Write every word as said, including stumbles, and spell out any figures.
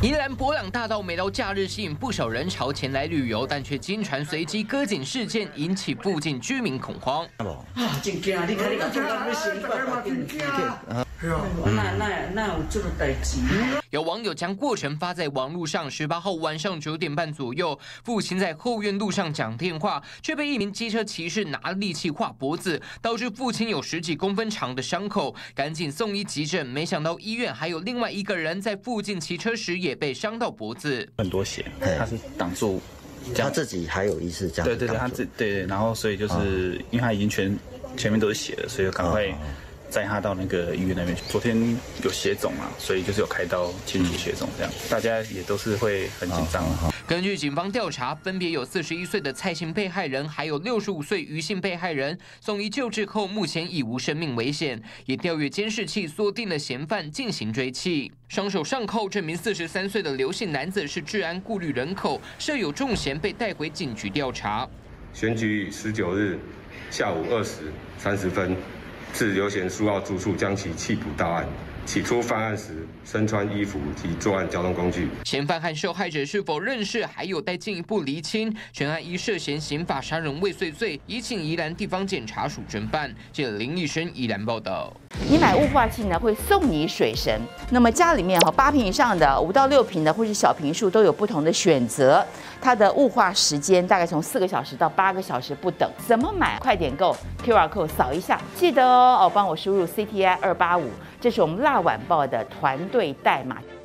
宜兰博朗大道每到假日吸引不少人潮前来旅游，但却经传随机割颈事件，引起附近居民恐慌。 啊，真惊！你看你讲，做到要死，你快点惊！那那那有这个代志？ 有网友将过程发在网络上。十八号晚上九点半左右，父亲在后院路上讲电话，却被一名机车骑士拿利器划脖子，导致父亲有十几公分长的伤口，赶紧送医急诊。没想到医院还有另外一个人在附近骑车时也被伤到脖子， 很多血，他是挡住。 他自己还有意识这样， 对对对，他自对对，然后所以就是因为他已经全前面都是血了，所以赶快载他到那个医院那边。昨天有血肿啊，所以就是有开刀清除血肿，这样大家也都是会很紧张。 根据警方调查，分别有四十一岁的蔡姓被害人，还有六十五岁余姓被害人，送医救治后目前已无生命危险，也调阅监视器锁定了嫌犯进行追缉。双手上铐，这名四十三岁的刘姓男子是治安顾虑人口，设有重嫌，被带回警局调查。 选举十九日下午二时三十分，至刘贤书号住处将其缉捕到案。起初犯案时身穿衣服及作案交通工具。 嫌犯和受害者是否认识，还有待进一步厘清。全案依涉嫌刑法杀人未遂罪，移请宜兰地方检察署侦办。记者林义生宜兰报道。 你买雾化器呢，会送你水神。那么家里面哈八坪以上的、五到六坪的或是小坪数都有不同的选择。它的雾化时间大概从四个小时到八个小时不等。怎么买？快点购 Q R code 扫一下，记得哦，哦帮我输入 C T I 二八五，这是我们辣晚报的团队代码。